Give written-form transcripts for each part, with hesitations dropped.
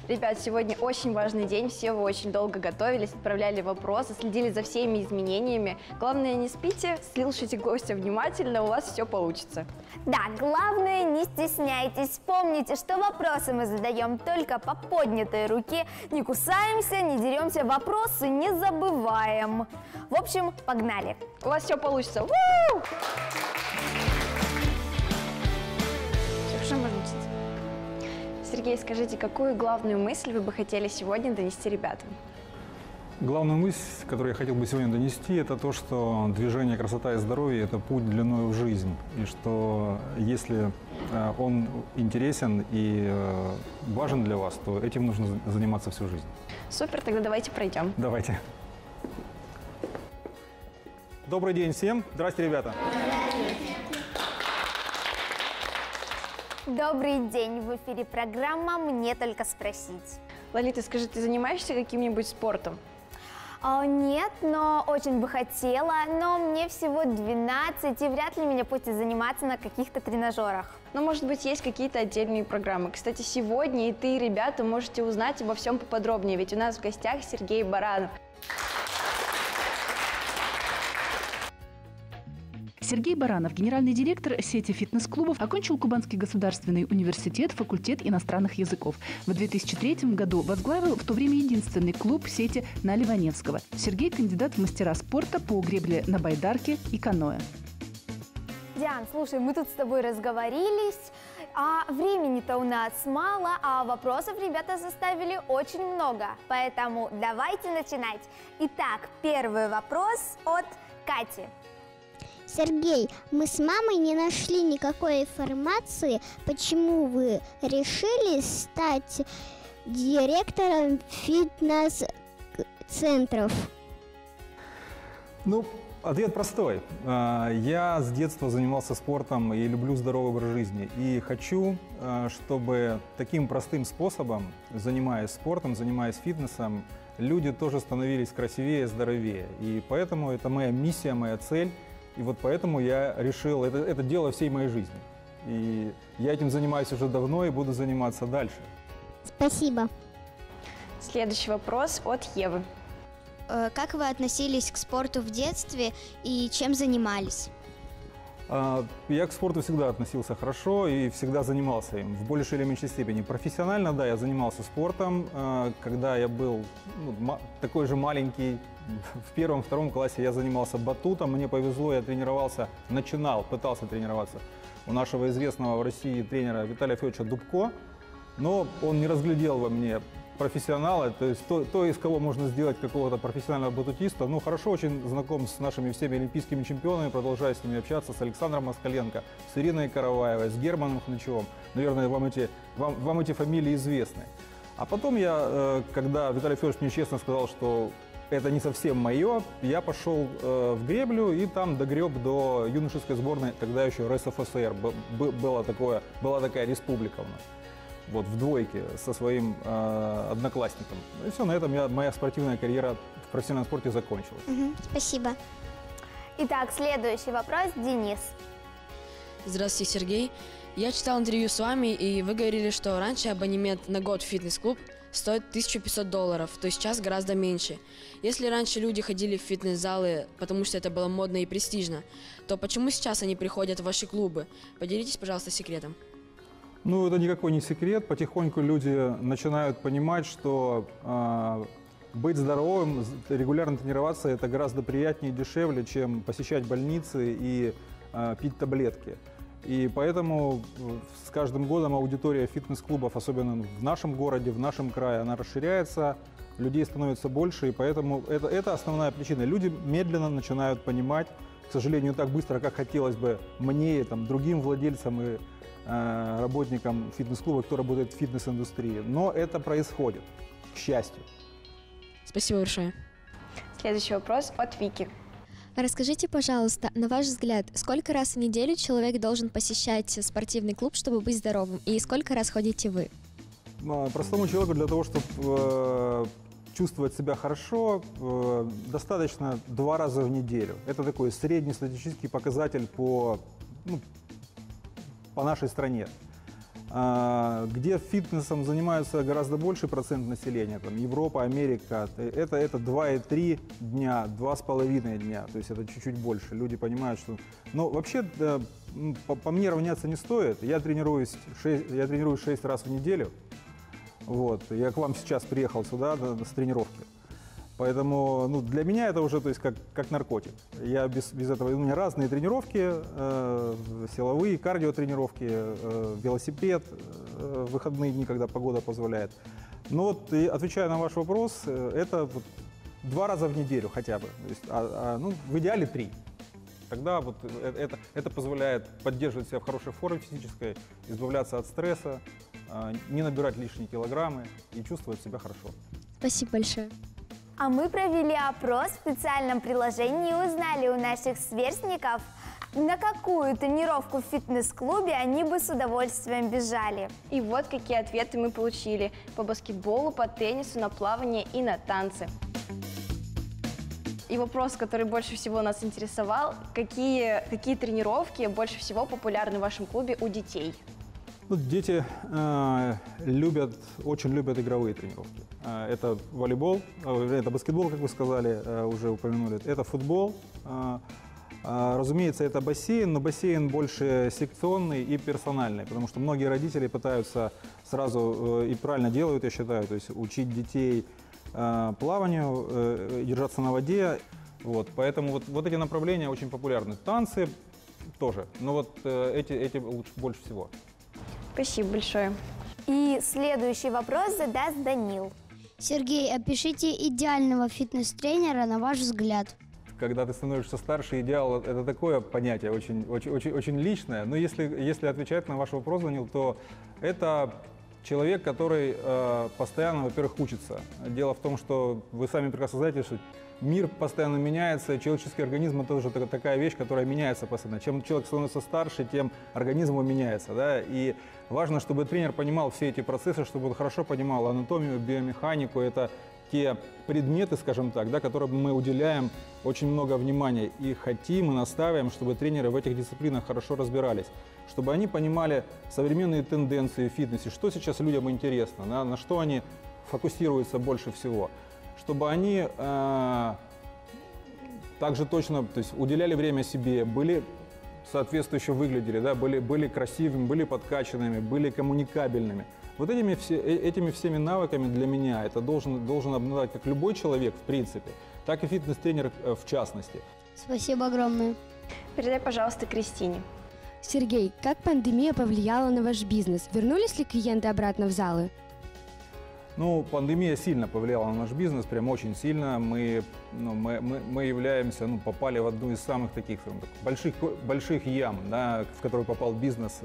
Ребят, сегодня очень важный день, все вы очень долго готовились, отправляли вопросы, следили за всеми изменениями. Главное, не спите, слушайте гостя внимательно, у вас все получится. Да, главное, не стесняйтесь. Помните, что вопросы мы задаем только по поднятой руке. Не кусаемся, не деремся, вопросы не забываем. В общем, погнали. У вас все получится. Все, можно начать. Сергей, скажите, какую главную мысль вы бы хотели сегодня донести ребятам? Главную мысль, которую я хотел бы сегодня донести, это то, что движение «Красота и здоровье» – это путь длиною в жизнь. И что если он интересен и важен для вас, то этим нужно заниматься всю жизнь. Супер, тогда давайте пройдем. Давайте. Добрый день всем. Здрасте, ребята. Добрый день, в эфире программа «Мне только спросить». Лолита, скажи, ты занимаешься каким-нибудь спортом? Нет, но очень бы хотела, но мне всего 12, и вряд ли меня пустят заниматься на каких-то тренажерах. Ну, может быть, есть какие-то отдельные программы. Кстати, сегодня и ты, ребята, можете узнать обо всем поподробнее, ведь у нас в гостях Сергей Баранов. Сергей Баранов, генеральный директор сети фитнес-клубов, окончил Кубанский государственный университет, факультет иностранных языков. В 2003 году возглавил в то время единственный клуб сети на Ливаневского. Сергей – кандидат в мастера спорта по гребле на байдарке и каноэ. Диан, слушай, мы тут с тобой разговорились, а времени-то у нас мало, а вопросов ребята заставили очень много. Поэтому давайте начинать. Итак, первый вопрос от Кати. Сергей, мы с мамой не нашли никакой информации, почему вы решили стать директором фитнес-центров. Ну, ответ простой. Я с детства занимался спортом и люблю здоровый образ жизни. И хочу, чтобы таким простым способом, занимаясь спортом, занимаясь фитнесом, люди тоже становились красивее, здоровее. И поэтому это моя миссия, моя цель. И вот поэтому я решил, это дело всей моей жизни. И я этим занимаюсь уже давно и буду заниматься дальше. Спасибо. Следующий вопрос от Евы. Как вы относились к спорту в детстве и чем занимались? Я к спорту всегда относился хорошо и всегда занимался им в большей или меньшей степени. Профессионально, да, я занимался спортом. Когда я был такой же маленький, в первом-втором классе я занимался батутом. Мне повезло, я тренировался, пытался тренироваться у нашего известного в России тренера Виталия Федоровича Дубко. Но он не разглядел во мне профессионала, то есть то, из кого можно сделать какого-то профессионального батутиста. Ну, хорошо очень знаком с нашими всеми олимпийскими чемпионами, продолжаю с ними общаться, с Александром Москаленко, с Ириной Караваевой, с Германом Хнычевым. Наверное, вам эти фамилии известны. А потом когда Виталий Федорович мне честно сказал, что это не совсем мое, я пошел в греблю и там догреб до юношеской сборной, тогда еще РСФСР, была такая республика у нас. Вот, в двойке со своим одноклассником. И все, на этом моя спортивная карьера в профессиональном спорте закончилась. Спасибо. Итак, следующий вопрос, Денис. Здравствуйте, Сергей. Я читал интервью с вами, и вы говорили, что раньше абонемент на год в фитнес-клуб стоит $1500, то есть сейчас гораздо меньше. Если раньше люди ходили в фитнес-залы, потому что это было модно и престижно, то почему сейчас они приходят в ваши клубы? Поделитесь, пожалуйста, секретом. Ну, это никакой не секрет. Потихоньку люди начинают понимать, что быть здоровым, регулярно тренироваться – это гораздо приятнее и дешевле, чем посещать больницы и пить таблетки. И поэтому с каждым годом аудитория фитнес-клубов, особенно в нашем городе, в нашем крае, она расширяется, людей становится больше, и поэтому это основная причина. Люди медленно начинают понимать, к сожалению, не так быстро, как хотелось бы мне, другим владельцам и работникам фитнес-клуба, кто работает в фитнес-индустрии. Но это происходит, к счастью. Спасибо большое. Следующий вопрос от Вики. Расскажите, пожалуйста, на ваш взгляд, сколько раз в неделю человек должен посещать спортивный клуб, чтобы быть здоровым, и сколько раз ходите вы? Простому человеку для того, чтобы чувствовать себя хорошо, достаточно 2 раза в неделю. Это такой среднестатистический показатель по нашей стране. Где фитнесом занимаются гораздо больший процент населения, там Европа, Америка, это 2,3 дня, 2,5 дня, то есть это чуть-чуть больше. Люди понимают, что... Но вообще, да, по мне равняться не стоит. Я тренируюсь 6 раз в неделю. Вот. Я к вам сейчас приехал сюда с тренировки. Поэтому для меня это уже, то есть, как наркотик. Я без этого, у меня разные тренировки, силовые, кардиотренировки, велосипед, выходные дни, когда погода позволяет. Но вот, отвечая на ваш вопрос, это вот 2 раза в неделю хотя бы, то есть, в идеале 3. Тогда вот это позволяет поддерживать себя в хорошей форме физической, избавляться от стресса, не набирать лишние килограммы и чувствовать себя хорошо. Спасибо большое. А мы провели опрос в специальном приложении и узнали у наших сверстников, на какую тренировку в фитнес-клубе они бы с удовольствием бежали. И вот какие ответы мы получили по баскетболу, по теннису, на плавание и на танцы. И вопрос, который больше всего нас интересовал, какие тренировки больше всего популярны в вашем клубе у детей? Дети очень любят игровые тренировки. Это волейбол, это баскетбол, как вы сказали, уже упомянули, это футбол. Разумеется, это бассейн, но бассейн больше секционный и персональный, потому что многие родители пытаются сразу, и правильно делают, я считаю, то есть учить детей плаванию, держаться на воде. Вот, поэтому вот эти направления очень популярны. Танцы тоже, но вот эти лучше больше всего. Спасибо большое. И следующий вопрос задаст Данил. Сергей, опишите идеального фитнес-тренера на ваш взгляд. Когда ты становишься старше, идеал – это такое понятие, очень личное. Но если отвечать на ваш вопрос, Данил, то это человек, который постоянно, во-первых, учится. Дело в том, что вы сами прекрасно знаете, что мир постоянно меняется, человеческий организм – это тоже такая вещь, которая меняется постоянно. Чем человек становится старше, тем организм его меняется. Да? И важно, чтобы тренер понимал все эти процессы, чтобы он хорошо понимал анатомию, биомеханику. Это те предметы, скажем так, да, которым мы уделяем очень много внимания и хотим, и настаиваем, чтобы тренеры в этих дисциплинах хорошо разбирались, чтобы они понимали современные тенденции в фитнесе, что сейчас людям интересно, на что они фокусируются больше всего, чтобы они также точно, то есть, уделяли время себе, были соответствующе выглядели, да, были красивыми, были подкачанными, были коммуникабельными. Вот этими всеми навыками для меня это должен обладать как любой человек в принципе, так и фитнес-тренер в частности. Спасибо огромное. Передай, пожалуйста, Кристине. Сергей, как пандемия повлияла на ваш бизнес? Вернулись ли клиенты обратно в залы? Пандемия сильно повлияла на наш бизнес, прям очень сильно. Мы являемся, попали в одну из самых таких больших ям, да, в которую попал бизнес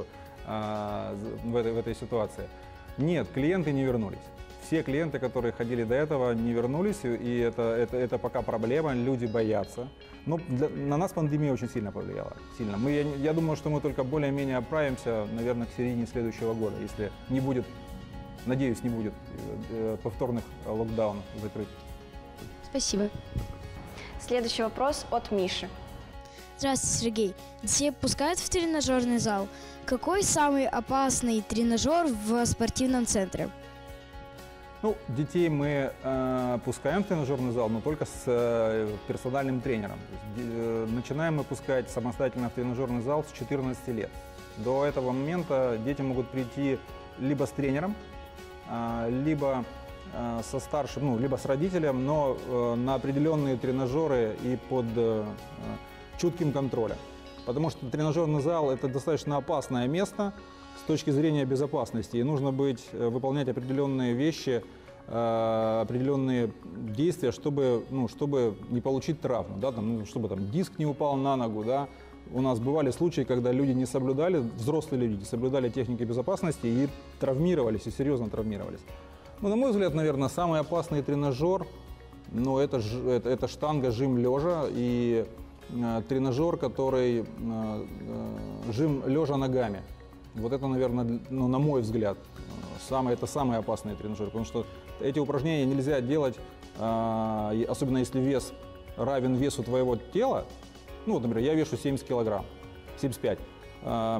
в этой ситуации. Нет, клиенты не вернулись. Все клиенты, которые ходили до этого, не вернулись, и это пока проблема, люди боятся. Но на нас пандемия очень сильно повлияла. Сильно. Я думаю, что мы только более-менее оправимся, наверное, к середине следующего года, если не будет, надеюсь, не будет повторных локдаунов, закрытий. Спасибо. Следующий вопрос от Миши. Здравствуйте, Сергей. Детей пускают в тренажерный зал. Какой самый опасный тренажер в спортивном центре? Детей мы пускаем в тренажерный зал, но только с персональным тренером. То есть, начинаем мы пускать самостоятельно в тренажерный зал с 14 лет. До этого момента дети могут прийти либо с тренером, либо со старшим, либо с родителем, но на определенные тренажеры и под чутким контролем. Потому что тренажерный зал – это достаточно опасное место с точки зрения безопасности. И нужно выполнять определенные вещи, определенные действия, чтобы не получить травму, да, чтобы диск не упал на ногу. Да. У нас бывали случаи, когда люди не соблюдали, взрослые люди не соблюдали техники безопасности и травмировались, и серьезно травмировались. На мой взгляд, наверное, самый опасный тренажер это штанга жим лежа и тренажер, который жим лежа ногами. Вот это, наверное, на мой взгляд, это самый опасный тренажер, потому что эти упражнения нельзя делать, особенно если вес равен весу твоего тела. Например, я вешу 70 килограмм, 75.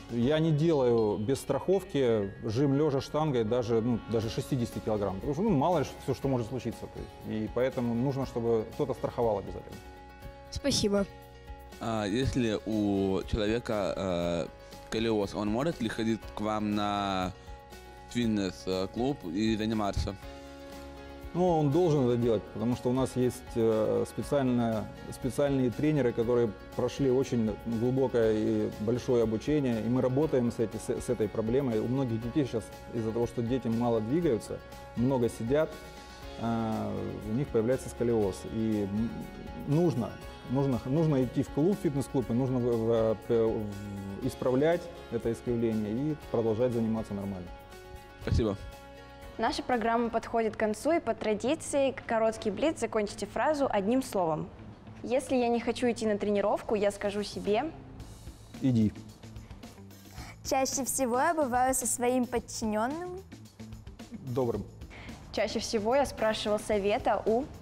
Я не делаю без страховки жим лежа штангой даже 60 килограмм. Потому что мало ли все, что может случиться. То есть, и поэтому нужно, чтобы кто-то страховал обязательно. Спасибо. Если у человека сколиоз, он может ли ходить к вам на фитнес-клуб и заниматься? Ну, он должен это делать, потому что у нас есть специальные тренеры, которые прошли очень глубокое и большое обучение, и мы работаем с этой проблемой. У многих детей сейчас из-за того, что дети мало двигаются, много сидят, у них появляется сколиоз. И нужно идти в клуб, фитнес-клуб, и нужно исправлять это искривление и продолжать заниматься нормально. Спасибо. Наша программа подходит к концу, и по традиции короткий блиц. Закончите фразу одним словом. Если я не хочу идти на тренировку, я скажу себе... Иди. Чаще всего я бываю со своим подчиненным. Добрым. Чаще всего я спрашивал совета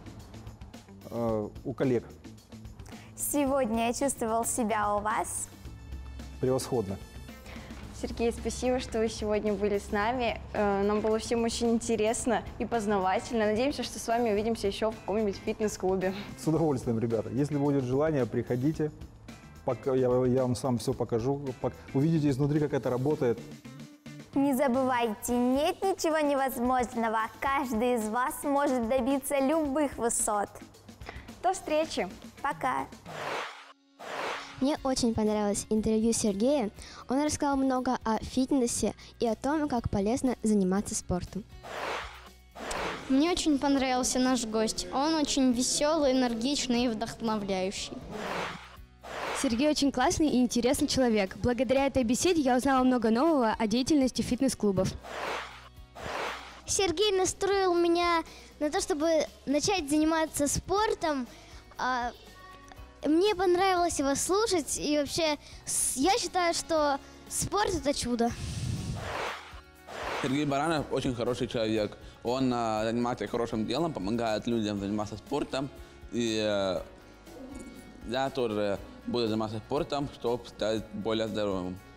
У коллег. Сегодня я чувствовал себя у вас. Превосходно. Сергей, спасибо, что вы сегодня были с нами. Нам было всем очень интересно и познавательно. Надеемся, что с вами увидимся еще в каком-нибудь фитнес-клубе. С удовольствием, ребята. Если будет желание, приходите. Я вам сам все покажу. Увидите изнутри, как это работает. Не забывайте, нет ничего невозможного. Каждый из вас может добиться любых высот. До встречи. Пока. Мне очень понравилось интервью Сергея. Он рассказал много о фитнесе и о том, как полезно заниматься спортом. Мне очень понравился наш гость. Он очень веселый, энергичный и вдохновляющий. Сергей очень классный и интересный человек. Благодаря этой беседе я узнала много нового о деятельности фитнес-клубов. Сергей настроил меня на то, чтобы начать заниматься спортом. Мне понравилось его слушать, и вообще я считаю, что спорт – это чудо. Сергей Баранов очень хороший человек. Он занимается хорошим делом, помогает людям заниматься спортом. И я тоже буду заниматься спортом, чтобы стать более здоровым.